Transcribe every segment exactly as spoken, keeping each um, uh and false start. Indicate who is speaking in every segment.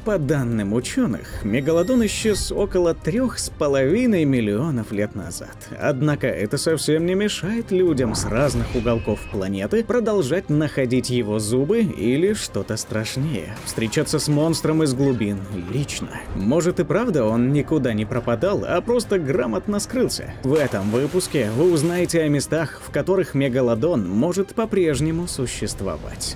Speaker 1: По данным ученых, мегалодон исчез около трех с половиной миллионов лет назад. Однако это совсем не мешает людям с разных уголков планеты продолжать находить его зубы или что-то страшнее, встречаться с монстром из глубин лично. Может и правда он никуда не пропадал, а просто грамотно скрылся. В этом выпуске вы узнаете о местах, в которых мегалодон может по-прежнему существовать.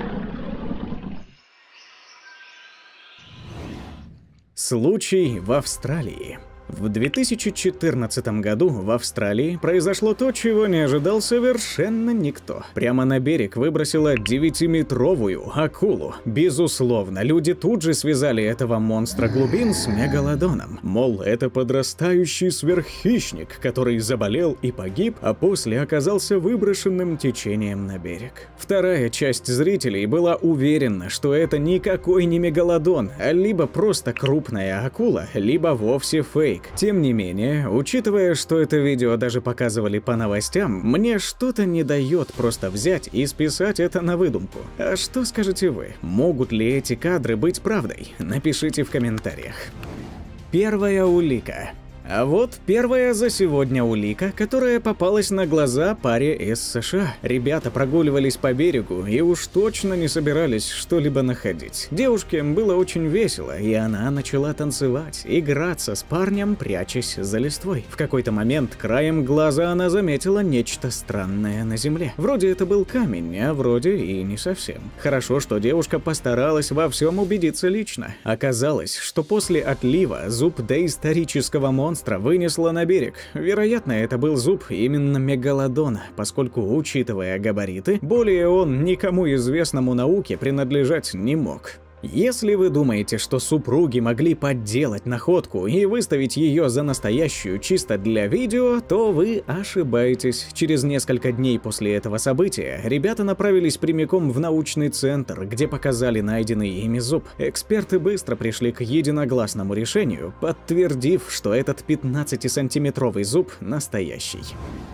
Speaker 1: Случай в Австралии. В две тысячи четырнадцатом году в Австралии произошло то, чего не ожидал совершенно никто. Прямо на берег выбросила девятиметровую акулу. Безусловно, люди тут же связали этого монстра глубин с мегалодоном. Мол, это подрастающий сверххищник, который заболел и погиб, а после оказался выброшенным течением на берег. Вторая часть зрителей была уверена, что это никакой не мегалодон, а либо просто крупная акула, либо вовсе фейк. Тем не менее, учитывая, что это видео даже показывали по новостям, мне что-то не дает просто взять и списать это на выдумку. А что скажете вы? Могут ли эти кадры быть правдой? Напишите в комментариях. Первая улика. А вот первая за сегодня улика, которая попалась на глаза паре из США. Ребята прогуливались по берегу и уж точно не собирались что-либо находить. Девушке было очень весело, и она начала танцевать, играться с парнем, прячась за листвой. В какой-то момент краем глаза она заметила нечто странное на земле. Вроде это был камень, а вроде и не совсем. Хорошо, что девушка постаралась во всем убедиться лично. Оказалось, что после отлива зуб доисторического монстра Монстра вынесло на берег. Вероятно, это был зуб именно мегалодона, поскольку, учитывая габариты, более он никому известному науке принадлежать не мог. Если вы думаете, что супруги могли подделать находку и выставить ее за настоящую чисто для видео, то вы ошибаетесь. Через несколько дней после этого события ребята направились прямиком в научный центр, где показали найденный ими зуб. Эксперты быстро пришли к единогласному решению, подтвердив, что этот пятнадцатисантиметровый зуб настоящий.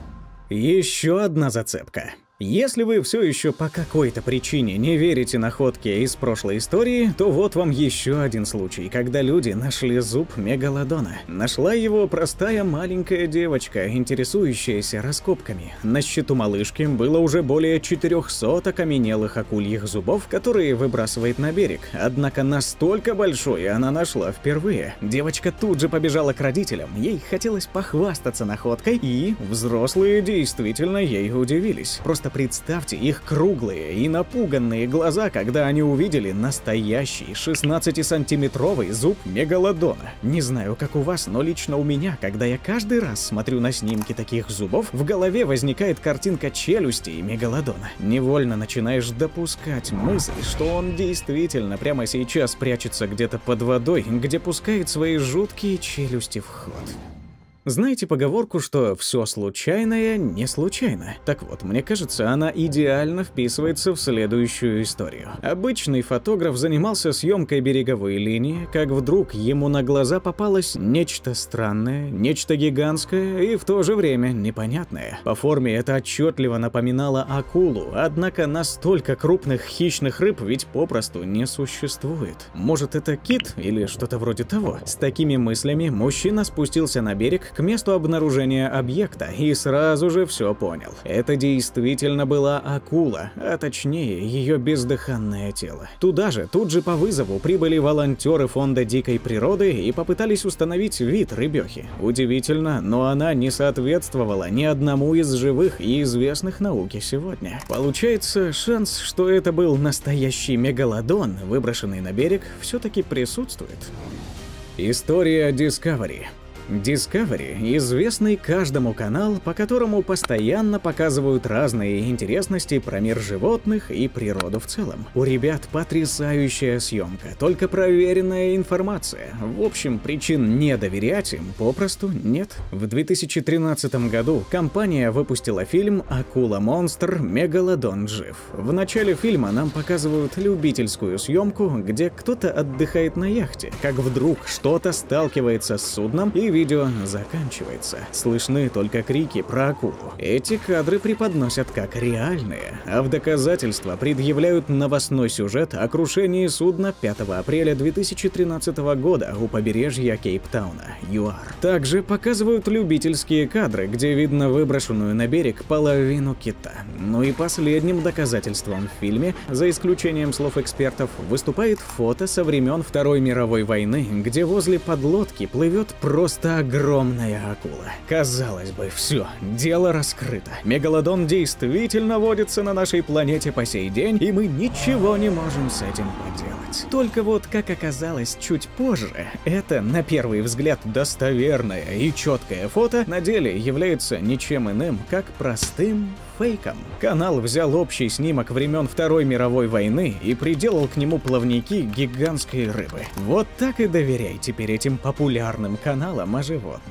Speaker 1: Еще одна зацепка. Если вы все еще по какой-то причине не верите находке из прошлой истории, то вот вам еще один случай, когда люди нашли зуб мегалодона. Нашла его простая маленькая девочка, интересующаяся раскопками. На счету малышки было уже более четырёхсот окаменелых акульих зубов, которые выбрасывает на берег. Однако настолько большой она нашла впервые. Девочка тут же побежала к родителям, ей хотелось похвастаться находкой, и взрослые действительно ей удивились. Просто представьте их круглые и напуганные глаза, когда они увидели настоящий шестнадцатисантиметровый зуб мегалодона. Не знаю, как у вас, но лично у меня, когда я каждый раз смотрю на снимки таких зубов, в голове возникает картинка челюстей мегалодона. Невольно начинаешь допускать мысль, что он действительно прямо сейчас прячется где-то под водой, где пускает свои жуткие челюсти в ход. Знаете поговорку, что все случайное не случайно? Так вот, мне кажется, она идеально вписывается в следующую историю. Обычный фотограф занимался съемкой береговой линии, как вдруг ему на глаза попалось нечто странное, нечто гигантское и в то же время непонятное. По форме это отчетливо напоминало акулу, однако настолько крупных хищных рыб ведь попросту не существует. Может, это кит или что-то вроде того? С такими мыслями мужчина спустился на берег к месту обнаружения объекта и сразу же все понял. Это действительно была акула, а точнее ее бездыханное тело. Туда же, тут же по вызову прибыли волонтеры фонда дикой природы и попытались установить вид рыбехи. Удивительно, но она не соответствовала ни одному из живых и известных науке сегодня. Получается, шанс, что это был настоящий мегалодон, выброшенный на берег, все-таки присутствует. История Discovery. Discovery – известный каждому канал, по которому постоянно показывают разные интересности про мир животных и природу в целом. У ребят потрясающая съемка, только проверенная информация. В общем, причин не доверять им попросту нет. В две тысячи тринадцатом году компания выпустила фильм «Акула-монстр. Мегалодон жив». В начале фильма нам показывают любительскую съемку, где кто-то отдыхает на яхте, как вдруг что-то сталкивается с судном и видео заканчивается. Слышны только крики про акулу. Эти кадры преподносят как реальные, а в доказательство предъявляют новостной сюжет о крушении судна пятого апреля две тысячи тринадцатого года у побережья Кейптауна, ЮАР. Также показывают любительские кадры, где видно выброшенную на берег половину кита. Ну и последним доказательством в фильме, за исключением слов экспертов, выступает фото со времен Второй мировой войны, где возле подлодки плывет просто огромная акула. Казалось бы, все, дело раскрыто. Мегалодон действительно водится на нашей планете по сей день, и мы ничего не можем с этим поделать. Только вот, как оказалось чуть позже, это, на первый взгляд, достоверное и четкое фото на деле является ничем иным, как простым фейком. Канал взял общий снимок времен Второй мировой войны и приделал к нему плавники гигантской рыбы. Вот так и доверяй теперь этим популярным каналам о животных.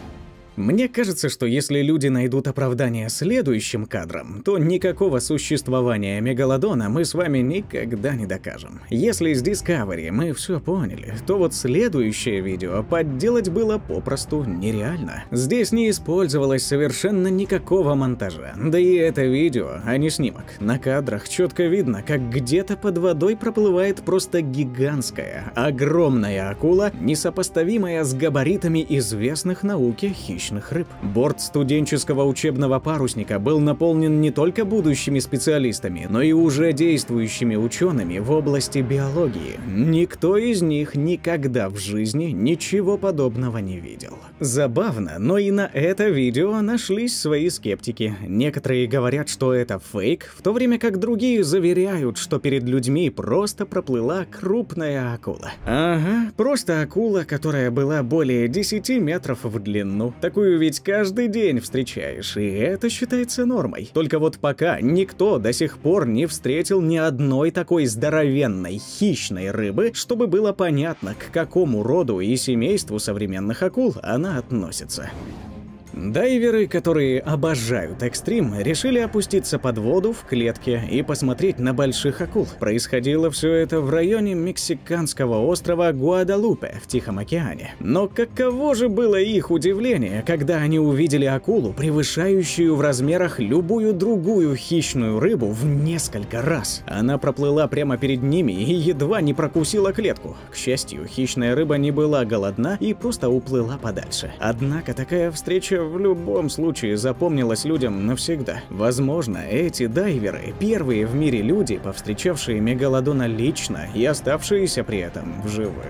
Speaker 1: Мне кажется, что если люди найдут оправдание следующим кадрам, то никакого существования мегалодона мы с вами никогда не докажем. Если с Discovery мы все поняли, то вот следующее видео подделать было попросту нереально. Здесь не использовалось совершенно никакого монтажа. Да и это видео, а не снимок. На кадрах четко видно, как где-то под водой проплывает просто гигантская, огромная акула, несопоставимая с габаритами известных науке хищников. Рыб. Борт студенческого учебного парусника был наполнен не только будущими специалистами, но и уже действующими учеными в области биологии. Никто из них никогда в жизни ничего подобного не видел. Забавно, но и на это видео нашлись свои скептики. Некоторые говорят, что это фейк, в то время как другие заверяют, что перед людьми просто проплыла крупная акула. Ага, просто акула, которая была более десяти метров в длину. Такую ведь каждый день встречаешь, и это считается нормой. Только вот пока никто до сих пор не встретил ни одной такой здоровенной хищной рыбы, чтобы было понятно, к какому роду и семейству современных акул она относится. Дайверы, которые обожают экстрим, решили опуститься под воду в клетке и посмотреть на больших акул. Происходило все это в районе мексиканского острова Гуадалупе в Тихом океане. Но каково же было их удивление, когда они увидели акулу, превышающую в размерах любую другую хищную рыбу в несколько раз. Она проплыла прямо перед ними и едва не прокусила клетку. К счастью, хищная рыба не была голодна и просто уплыла подальше. Однако такая встреча в любом случае запомнилась людям навсегда. Возможно, эти дайверы — первые в мире люди, повстречавшие мегалодона лично и оставшиеся при этом в живых.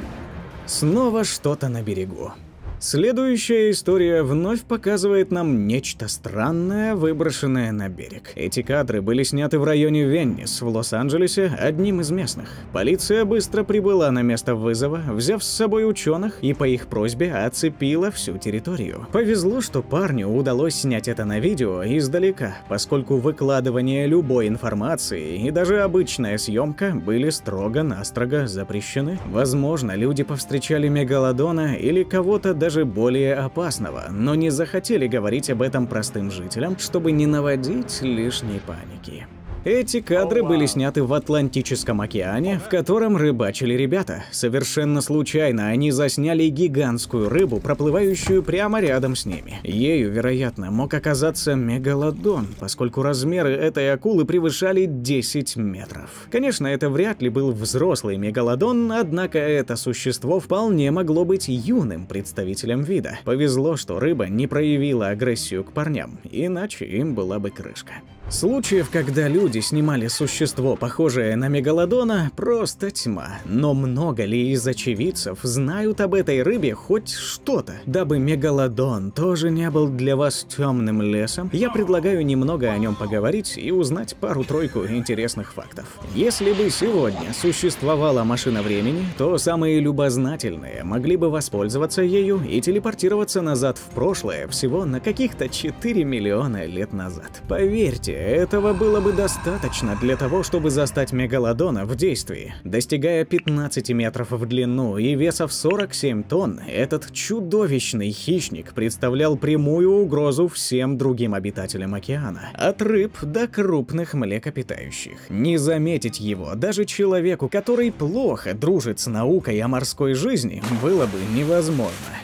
Speaker 1: Снова что-то на берегу. Следующая история вновь показывает нам нечто странное, выброшенное на берег. Эти кадры были сняты в районе Веннис в Лос-Анджелесе одним из местных. Полиция быстро прибыла на место вызова, взяв с собой ученых, и по их просьбе оцепила всю территорию. Повезло, что парню удалось снять это на видео издалека, поскольку выкладывание любой информации и даже обычная съемка были строго-настрого запрещены. Возможно, люди повстречали мегалодона или кого-то даже даже более опасного, но не захотели говорить об этом простым жителям, чтобы не наводить лишней паники. Эти кадры были сняты в Атлантическом океане, в котором рыбачили ребята. Совершенно случайно они засняли гигантскую рыбу, проплывающую прямо рядом с ними. Ею, вероятно, мог оказаться мегалодон, поскольку размеры этой акулы превышали десять метров. Конечно, это вряд ли был взрослый мегалодон, однако это существо вполне могло быть юным представителем вида. Повезло, что рыба не проявила агрессию к парням, иначе им была бы крышка. Случаев, когда люди снимали существо, похожее на мегалодона, просто тьма. Но много ли из очевидцев знают об этой рыбе хоть что-то? Дабы мегалодон тоже не был для вас темным лесом, я предлагаю немного о нем поговорить и узнать пару-тройку интересных фактов. Если бы сегодня существовала машина времени, то самые любознательные могли бы воспользоваться ею и телепортироваться назад в прошлое всего на каких-то четыре миллиона лет назад. Поверьте, этого было бы достаточно для того, чтобы застать мегалодона в действии. Достигая пятнадцати метров в длину и веса в сорок семь тонн, этот чудовищный хищник представлял прямую угрозу всем другим обитателям океана. От рыб до крупных млекопитающих. Не заметить его даже человеку, который плохо дружит с наукой о морской жизни, было бы невозможно.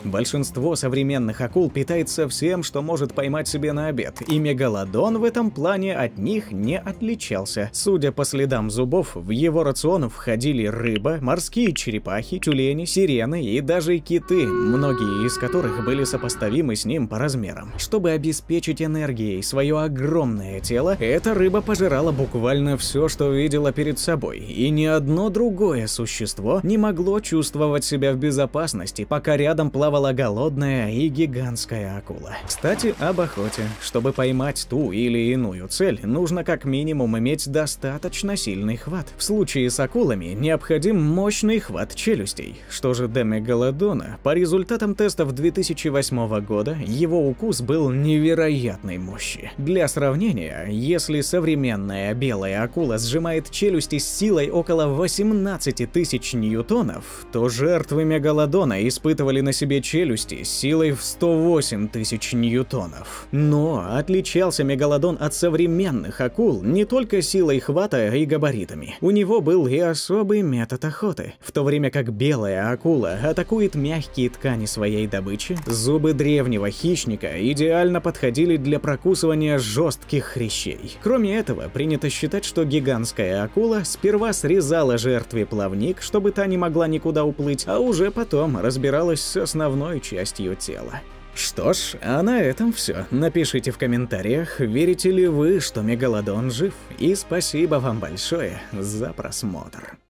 Speaker 1: Большинство современных акул питается всем, что может поймать себе на обед, и мегалодон в этом плане от них не отличался. Судя по следам зубов, в его рацион входили рыба, морские черепахи, тюлени, сирены и даже киты, многие из которых были сопоставимы с ним по размерам. Чтобы обеспечить энергией свое огромное тело, эта рыба пожирала буквально все, что видела перед собой, и ни одно другое существо не могло чувствовать себя в безопасности, пока рядом плавала голодная и гигантская акула. Кстати, об охоте. Чтобы поймать ту или иную цель, нужно как минимум иметь достаточно сильный хват. В случае с акулами необходим мощный хват челюстей. Что же до мегалодона, по результатам тестов две тысячи восьмого года, его укус был невероятной мощи. Для сравнения, если современная белая акула сжимает челюсти с силой около восемнадцати тысяч ньютонов, то жертвы мегалодона испытывали на себе челюсти с силой в сто восемь тысяч ньютонов. Но отличался мегалодон от современных акул не только силой хвата и габаритами. У него был и особый метод охоты. В то время как белая акула атакует мягкие ткани своей добычи, зубы древнего хищника идеально подходили для прокусывания жестких хрящей. Кроме этого, принято считать, что гигантская акула сперва срезала жертве плавник, чтобы та не могла никуда уплыть, а уже потом разбиралась с основной частью тела. Что ж, а на этом все. Напишите в комментариях, верите ли вы, что мегалодон жив, и спасибо вам большое за просмотр.